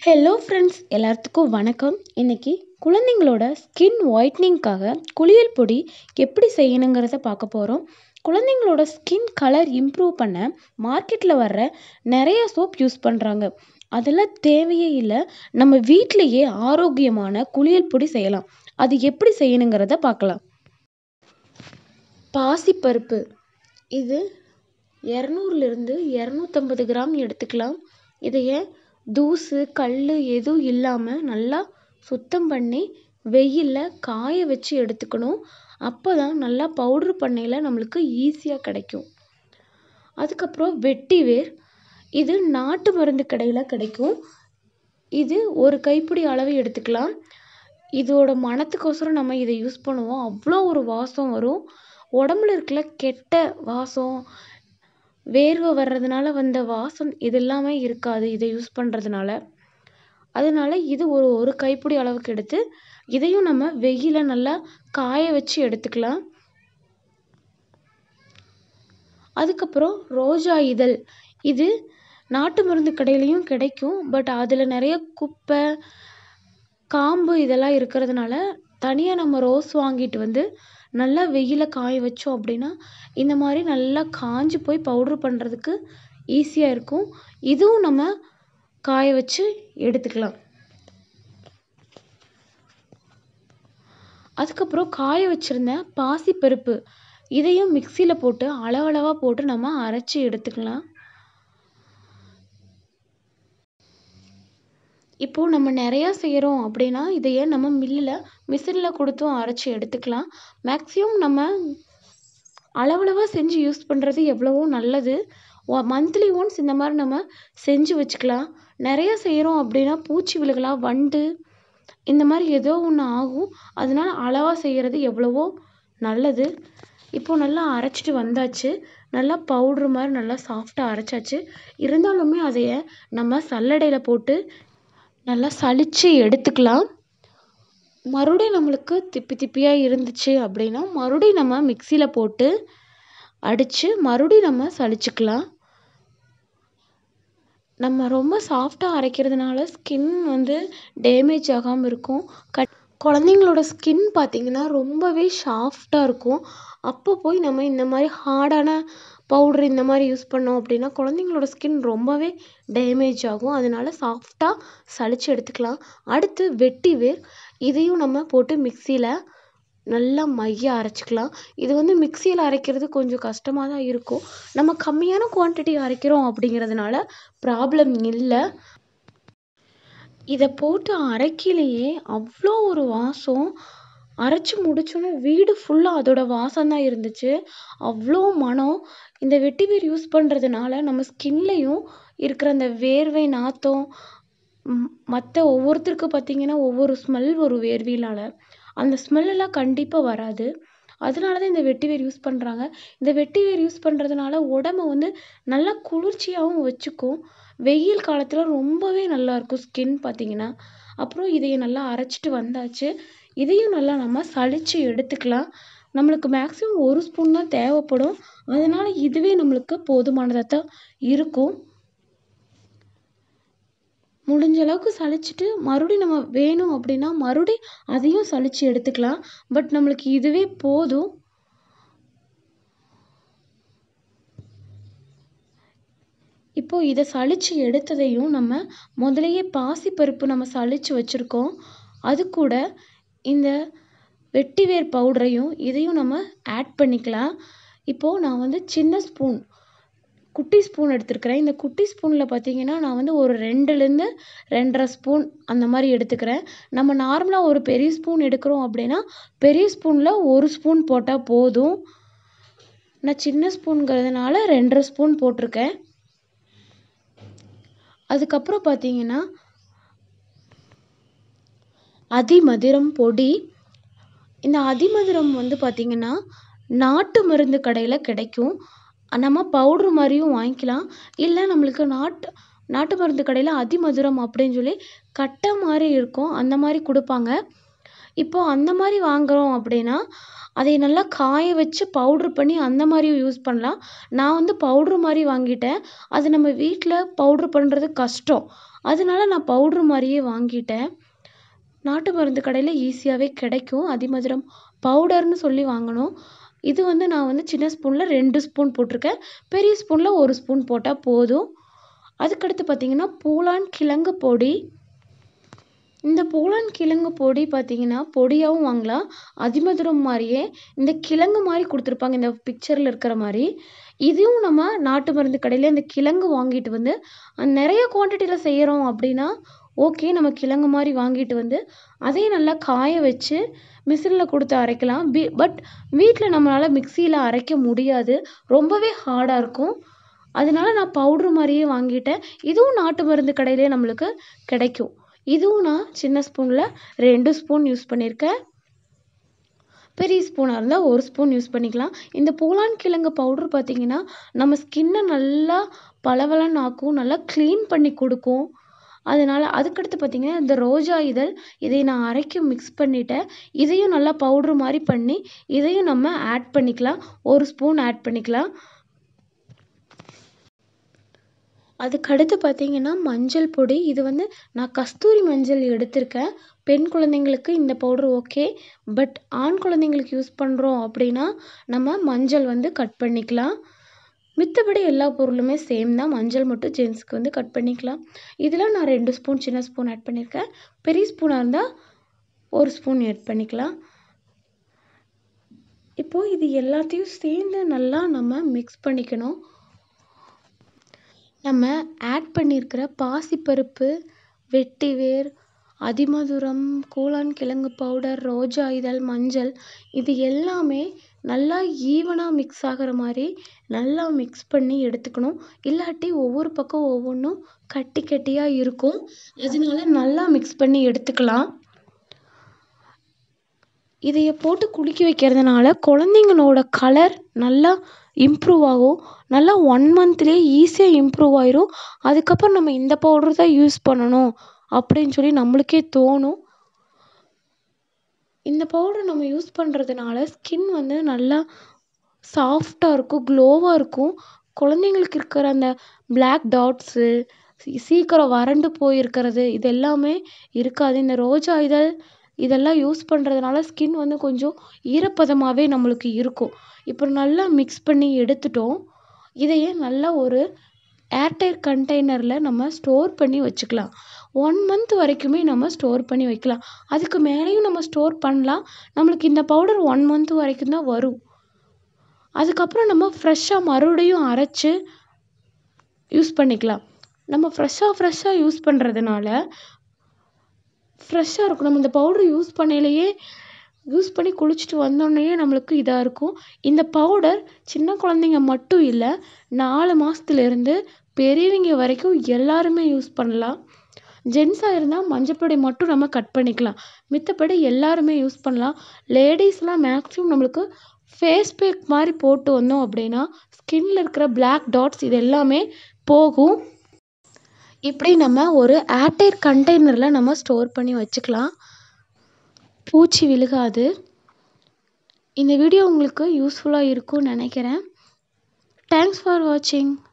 Hello friends, எல்லாத்துக்கும் வணக்கம். இன்னைக்கு குழந்தைங்களோட ஸ்கின் ஒயிட்னிங்காக குளியல் பொடி எப்படி செய்யணுங்கிறத பார்க்க போகிறோம். குழந்தைங்களோட ஸ்கின் கலர் இம்ப்ரூவ் பண்ண மார்க்கெட்டில் வர்ற நிறைய சோப் யூஸ் பண்ணுறாங்க. அதெல்லாம் தேவையே இல்லை. நம்ம வீட்டிலையே ஆரோக்கியமான குளியல் பொடி செய்யலாம். அது எப்படி செய்யணுங்கிறத பார்க்கலாம். பாசிப்பருப்பு இது 200லிருந்து 250 கிராம் எடுத்துக்கலாம். இதையே தூசு கல் எதுவும் இல்லாமல் நல்லா சுத்தம் பண்ணி வெயிலில் காய வச்சு எடுத்துக்கணும். அப்போ தான் நல்லா பவுட்ரு பண்ணையில் நம்மளுக்கு ஈஸியாக கிடைக்கும். அதுக்கப்புறம் வெட்டி வேர், இது நாட்டு மருந்து கடையில் கிடைக்கும். இது ஒரு கைப்பிடி அளவு எடுத்துக்கலாம். இதோட மணத்துக்கோசரம் நம்ம இதை யூஸ் பண்ணுவோம். அவ்வளோ ஒரு வாசம் வரும். உடம்புல இருக்கிற கெட்ட வாசம், வேர்வை வர்றதுனால வந்த வாசம் இது எல்லாமே இருக்காது இதை யூஸ் பண்ணுறதுனால. அதனால இது ஒரு கைப்பிடி அளவுக்கு எடுத்து இதையும் நம்ம வெயில நல்லா காய வச்சு எடுத்துக்கலாம். அதுக்கப்புறம் ரோஜா இதழ், இது நாட்டு மருந்து கடையிலையும் கிடைக்கும். பட் அதில் நிறைய குப்பை காம்பு இதெல்லாம் இருக்கிறதுனால தனியாக நம்ம ரோஸ் வாங்கிட்டு வந்து நல்லா வெயில காய வச்சோம் அப்படின்னா இந்த மாதிரி நல்லா காஞ்சி போய் பவுட்ரு பண்ணுறதுக்கு ஈஸியாக இருக்கும். இதுவும் நம்ம காய வச்சு எடுத்துக்கலாம். அதுக்கப்புறம் காய வச்சுருந்த பாசிப்பருப்பு, இதையும் மிக்சியில் போட்டு அளவளவாக போட்டு நம்ம அரைச்சி எடுத்துக்கலாம். இப்போது நம்ம நிறையா செய்கிறோம் அப்படின்னா இதையே நம்ம மிஷினில் கொடுத்தும் அரைச்சி எடுத்துக்கலாம். மேக்ஸிமம் நம்ம அளவளவாக செஞ்சு யூஸ் பண்ணுறது எவ்வளவோ நல்லது. மந்த்லி ஒன்ஸ் இந்த மாதிரி நம்ம செஞ்சு வச்சுக்கலாம். நிறையா செய்கிறோம் அப்படின்னா பூச்சி விழுகலாம், வண்டு இந்த மாதிரி ஏதோ ஒன்று ஆகும். அதனால அளவாக செய்கிறது எவ்வளவோ நல்லது. இப்போது நல்லா அரைச்சிட்டு வந்தாச்சு. நல்லா பவுட்ரு மாதிரி நல்லா சாஃப்டாக அரைச்சாச்சு. இருந்தாலுமே அதையே நம்ம சல்லடையில் போட்டு நல்லா சலிச்சு எடுத்துக்கலாம். மறுபடியும் நம்மளுக்கு திப்பி திப்பியாக இருந்துச்சு அப்படின்னா மறுபடியும் நம்ம மிக்சியில் போட்டு அடித்து மறுபடியும் நம்ம சலிச்சுக்கலாம். நம்ம ரொம்ப சாஃப்டாக அரைக்கிறதுனால ஸ்கின் டேமேஜ் ஆகாமல் இருக்கும். குழந்தைங்களோட ஸ்கின் பார்த்திங்கன்னா ரொம்பவே சாஃப்டாக இருக்கும். அப்போ போய் நம்ம இந்த மாதிரி ஹார்டான பவுட்ரு இந்த மாதிரி யூஸ் பண்ணோம் அப்படின்னா குழந்தைங்களோட ஸ்கின் ரொம்பவே டேமேஜ் ஆகும். அதனால சாஃப்டாக சலிச்சு எடுத்துக்கலாம். அடுத்து வெட்டி வேர், இதையும் நம்ம போட்டு மிக்சியில் நல்லா மைய அரைச்சிக்கலாம். இது மிக்சியில் அரைக்கிறது கொஞ்சம் கஷ்டமாக தான் இருக்கும். நம்ம கம்மியான குவான்டிட்டி அரைக்கிறோம் அப்படிங்கிறதுனால ப்ராப்ளம் இல்லை. இதை போட்டு அரைக்கிலேயே அவ்வளோ ஒரு வாசம். அரைச்சி முடிச்சோன்னே வீடு ஃபுல்லாக அதோட வாசம் தான் இருந்துச்சு. அவ்வளோ மனம். இந்த வெட்டி வேர் யூஸ் பண்ணுறதுனால நம்ம ஸ்கின்லையும் இருக்கிற அந்த வேர்வை நாற்றம், மற்ற ஒவ்வொருத்தருக்கு பார்த்திங்கன்னா ஒவ்வொரு ஸ்மெல் வரும் வேர்வையினால். அந்த ஸ்மெல்லெல்லாம் கண்டிப்பாக வராது. அதனால தான் இந்த வெட்டி வேர் யூஸ் பண்ணுறாங்க. இந்த வெட்டி வேர் யூஸ் பண்ணுறதுனால உடம்பை நல்லா குளிர்ச்சியாகவும் வச்சுக்கும். வெயில் காலத்தில் ரொம்பவே நல்லாயிருக்கும் ஸ்கின் பார்த்திங்கன்னா. அப்புறம் இதையை நல்லா அரைச்சிட்டு வந்தாச்சு. இதையும் நல்லா நம்ம சலிச்சு எடுத்துக்கலாம். நம்மளுக்கு மேக்ஸிமம் 1 ஸ்பூன் தான் தேவைப்படும். அதனால் இதுவே நம்மளுக்கு போதுமானதாக தான் இருக்கும். முடிஞ்ச அளவுக்கு சலிச்சுட்டு மறுபடியும் நம்ம வேணும் அப்படின்னா மறுபடியும் அதையும் சலிச்சு எடுத்துக்கலாம். பட் நம்மளுக்கு இதுவே போதும். இப்போது இதை சலிச்சு எடுத்ததையும் நம்ம முதலையே பாசிப்பருப்பு நம்ம சலிச்சு வச்சுருக்கோம். அது கூட இந்த வெட்டி வேர் பவுடரையும் இதையும் நம்ம ஆட் பண்ணிக்கலாம். இப்போது நான் சின்ன ஸ்பூன், குட்டி ஸ்பூன் எடுத்துருக்கிறேன். இந்த குட்டி ஸ்பூனில் பார்த்திங்கன்னா நான் ஒரு 2லேருந்து 2.5 ஸ்பூன் அந்த மாதிரி எடுத்துக்கிறேன். நம்ம நார்மலாக ஒரு பெரிய ஸ்பூன் எடுக்கிறோம் அப்படின்னா பெரிய ஸ்பூனில் 1 ஸ்பூன் போட்டால் போதும். நான் சின்ன ஸ்பூனுங்கிறதுனால 2.5 ஸ்பூன் போட்டிருக்கேன். அதுக்கப்புறம் பார்த்திங்கன்னா அதிமதுரம் பொடி. இந்த அதிமதுரம் பார்த்திங்கன்னா நாட்டு மருந்து கடையில் கிடைக்கும். நம்ம பவுட்ரு மாதிரியும் வாங்கிக்கலாம். இல்லை நம்மளுக்கு நாட்டு மருந்து கடையில் அதிமதுரம் அப்படின்னு சொல்லி கட்டை மாதிரி இருக்கும், அந்த மாதிரி கொடுப்பாங்க. இப்போது அந்த மாதிரி வாங்குகிறோம் அப்படின்னா அதை நல்லா காய வச்சு பவுட்ரு பண்ணி அந்த மாதிரியும் யூஸ் பண்ணலாம். நான் பவுட்ரு மாதிரி வாங்கிட்டேன். அது நம்ம வீட்டில் பவுட்ரு பண்ணுறது கஷ்டம். அதனால நான் பவுட்ரு மாதிரியே வாங்கிட்டேன். நாட்டு மருந்து கடையில் ஈஸியாகவே கிடைக்கும். அதிமதுரம் பவுடர்னு சொல்லி வாங்கணும். இது வந்து நான் வந்து சின்ன ஸ்பூனில் 2 ஸ்பூன் போட்டிருக்கேன். பெரிய ஸ்பூனில் 1 ஸ்பூன் போட்டால் போதும். அதுக்கடுத்து பார்த்திங்கன்னா பூலான் கிழங்கு பொடி. இந்த பூலான் கிழங்கு பொடி பார்த்திங்கன்னா பொடியாகவும் வாங்கலாம். அதிமதுரம் மாதிரியே இந்த கிழங்கு மாதிரி கொடுத்துருப்பாங்க இந்த பிக்சரில் இருக்கிற மாதிரி. இதுவும் நம்ம நாட்டு மருந்து கடையில் இந்த கிழங்கு வாங்கிட்டு வந்து நிறைய குவான்டிட்டியில் செய்கிறோம் அப்படின்னா ஓகே, நம்ம கிழங்கு மாதிரி வாங்கிட்டு வந்து அதையும் நல்லா காய வச்சு மிஷினில் கொடுத்து அரைக்கலாம். பட் வீட்டில் நம்மளால் மிக்சியில் அரைக்க முடியாது, ரொம்பவே ஹார்டாக இருக்கும். அதனால நான் பவுட்ரு மாதிரியே வாங்கிட்டேன். இதுவும் நாட்டு மருந்து கடையிலே நம்மளுக்கு கிடைக்கும். இதுவும் நான் சின்ன ஸ்பூனில் 2 ஸ்பூன் யூஸ் பண்ணியிருக்கேன். பெரிய ஸ்பூனாக இருந்தால் 1 ஸ்பூன் யூஸ் பண்ணிக்கலாம். இந்த பூலான் கிழங்கு பவுட்ரு பார்த்திங்கன்னா நம்ம ஸ்கின்னை நல்லா பளபளன்னு ஆக்கும், நல்லா க்ளீன் பண்ணி கொடுக்கும். அதனால் அதுக்கடுத்து பார்த்திங்கன்னா இந்த ரோஜா இதழ், இதை நான் அரைக்க மிக்ஸ் பண்ணிவிட்டேன். இதையும் நல்லா பவுட்ரு மாதிரி பண்ணி இதையும் நம்ம ஆட் பண்ணிக்கலாம். 1 ஸ்பூன் ஆட் பண்ணிக்கலாம். அதுக்கடுத்து பார்த்திங்கன்னா மஞ்சள் பொடி. இது வந்து நான் கஸ்தூரி மஞ்சள் எடுத்திருக்கேன். பெண் குழந்தைங்களுக்கு இந்த பவுட்ரு ஓகே. பட் ஆண் குழந்தைங்களுக்கு யூஸ் பண்ணுறோம் அப்படின்னா நம்ம மஞ்சள் வந்து கட் பண்ணிக்கலாம். மித்தபடி எல்லா பொருளுமே சேம் தான். மஞ்சள் மட்டும் ஜென்ஸுக்கு வந்து கட் பண்ணிக்கலாம். இதில் நான் 2 ஸ்பூன் சின்ன ஸ்பூன் ஆட் பண்ணியிருக்கேன். பெரிய ஸ்பூனாக இருந்தால் 1 ஸ்பூன் ஆட் பண்ணிக்கலாம். இப்போது இது எல்லாத்தையும் சேர்ந்து நல்லா நம்ம மிக்ஸ் பண்ணிக்கணும். நம்ம ஆட் பண்ணியிருக்கிற பாசிப்பருப்பு, வெட்டிவேர், அதிமதுரம், கூழான் கிழங்கு பவுடர், ரோஜா இதழ், மஞ்சள், இது எல்லாமே நல்லா ஈவனாக மிக்ஸ் ஆகிற மாதிரி நல்லா மிக்ஸ் பண்ணி எடுத்துக்கணும். இல்லாட்டி ஒவ்வொரு பக்கம் ஒவ்வொன்றும் கட்டி கட்டியாக இருக்கும். அதனால நல்லா மிக்ஸ் பண்ணி எடுத்துக்கலாம். இதையை போட்டு குளிக்க வைக்கிறதுனால குழந்தைங்களோட கலர் நல்லா இம்ப்ரூவ் ஆகும். நல்லா 1 மந்த்லேயே ஈஸியாக இம்ப்ரூவ் ஆயிரும். அதுக்கப்புறம் நம்ம இந்த பவுட்ரு தான் யூஸ் பண்ணணும் அப்படின்னு சொல்லி நம்மளுக்கே தோணும். இந்த பவுட்ரு நம்ம யூஸ் பண்ணுறதுனால ஸ்கின் வந்து நல்லா சாஃப்டாக இருக்கும், க்ளோவாக இருக்கும். குழந்தைங்களுக்கு இருக்கிற அந்த பிளாக் டாட்ஸு, சீக்கிரம் வறண்டு போயிருக்கிறது, இது எல்லாமே இருக்காது. இந்த ரோஜா இதழ் இதெல்லாம் யூஸ் பண்ணுறதுனால ஸ்கின் வந்து கொஞ்சம் ஈரப்பதமாகவே நம்மளுக்கு இருக்கும். இப்போ நல்லா மிக்ஸ் பண்ணி எடுத்துட்டோம். இதையே நல்லா ஒரு ஏர்டைட் கண்டெய்னரில் நம்ம ஸ்டோர் பண்ணி வச்சுக்கலாம். 1 மந்த் வரைக்குமே நம்ம ஸ்டோர் பண்ணி வைக்கலாம். அதுக்கு மேலேயும் நம்ம ஸ்டோர் பண்ணலாம். நம்மளுக்கு இந்த பவுடர் 1 மந்த் வரைக்கும் தான் வரும். அதுக்கப்புறம் நம்ம ஃப்ரெஷ்ஷாக மறுபடியும் அரைச்சி யூஸ் பண்ணிக்கலாம். நம்ம ஃப்ரெஷ்ஷாக யூஸ் பண்ணுறதுனால ஃப்ரெஷ்ஷாக இருக்கும். நம்ம இந்த பவுட்ரு யூஸ் பண்ணி குளிச்சுட்டு வந்தோடனேயே நம்மளுக்கு இதாக இருக்கும். இந்த பவுடர் சின்ன குழந்தைங்க மட்டும் இல்லை, 4 மாதத்துலேருந்து பெரியவங்க வரைக்கும் எல்லாருமே யூஸ் பண்ணலாம். ஜென்ஸாக இருந்தால் மஞ்சப்பொடி மட்டும் நம்ம கட் பண்ணிக்கலாம். மித்தபடி எல்லாருமே யூஸ் பண்ணலாம். லேடிஸ்லாம் மேக்ஸிமம் நம்மளுக்கு ஃபேஸ் பேக் மாதிரி போட்டு வந்தோம் அப்படின்னா ஸ்கின்னில் இருக்கிற பிளாக் டாட்ஸ் இது எல்லாமே போகும். இப்படி நம்ம ஒரு ஏர்டைட் கண்டெய்னரில் நம்ம ஸ்டோர் பண்ணி வச்சுக்கலாம். பூச்சி விழுகாது. இந்த வீடியோ உங்களுக்கு யூஸ்ஃபுல்லாக இருக்கும்னு நினைக்கிறேன். தேங்க்ஸ் ஃபார் வாட்சிங்.